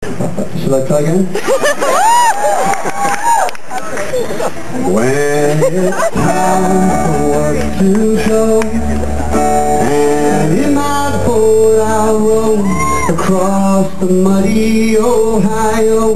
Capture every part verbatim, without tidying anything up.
Should I try again? When it's time for work to go, and in my boat I'll row across the muddy Ohio.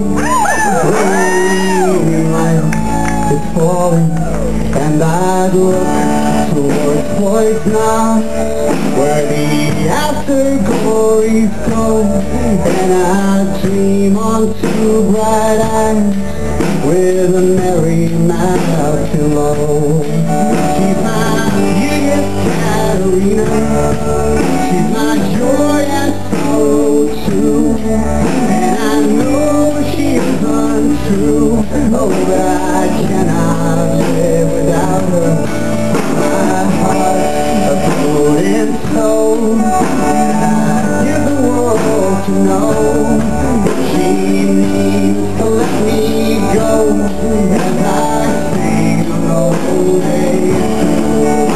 Rain like it's falling, and I'd look towards Floyd's Knot, where the after-glories go, and I'd dream on two bright eyes with a merry mouth below. She's my biggest Katerina, she's my joy and sorrow too, and I know she is untrue, oh, but I cannot live without her. My heart a golden soul, and I give the world to know that she needs to let me go as I sing an old day through.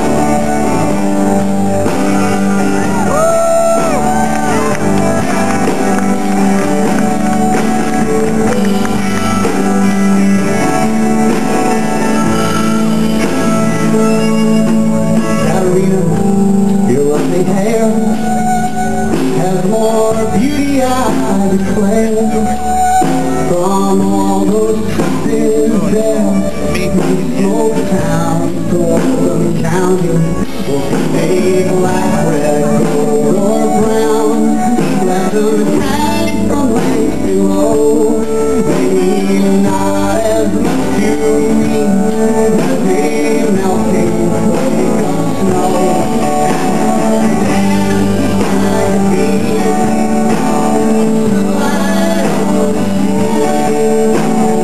Katerina, your lovely hair has more beauty, I declare, from all those twisted there. Small town, Golden County, will be made like red, gold, or brown. Let them hang from lakes below, maybe not as much to me as a melting flake of snow. And dance like a bee, slide on the sea,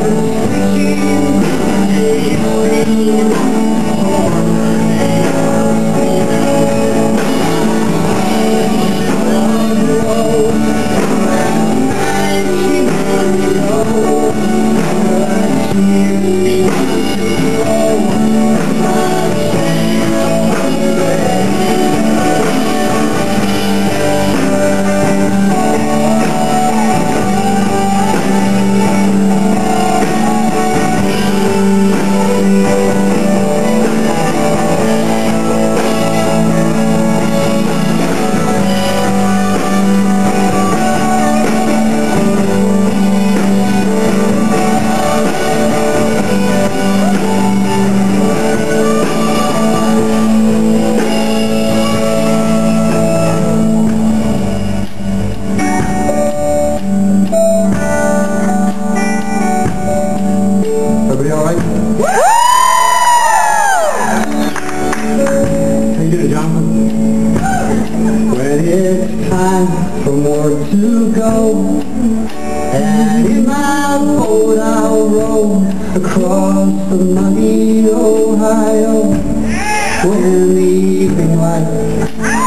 when it's time for more to go, and in my boat I'll row across the muddy Ohio. When the evening light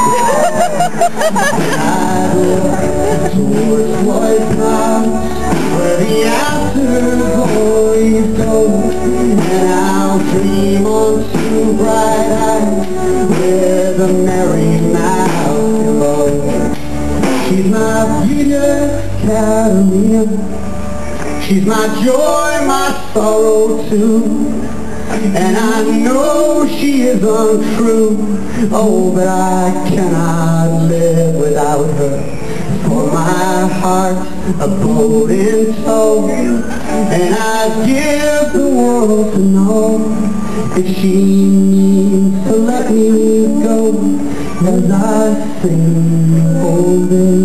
I look towards Floyd's Knot, where the after-glories go, and I'll dream on two bright eyes with a merry mouth below. She's my beauty, Katerina, she's my joy, my sorrow too, and I know she is untrue, oh, but I cannot live without her. For my heart a boat in tow, and I give the world to know if she needs to let me go as I sing all day.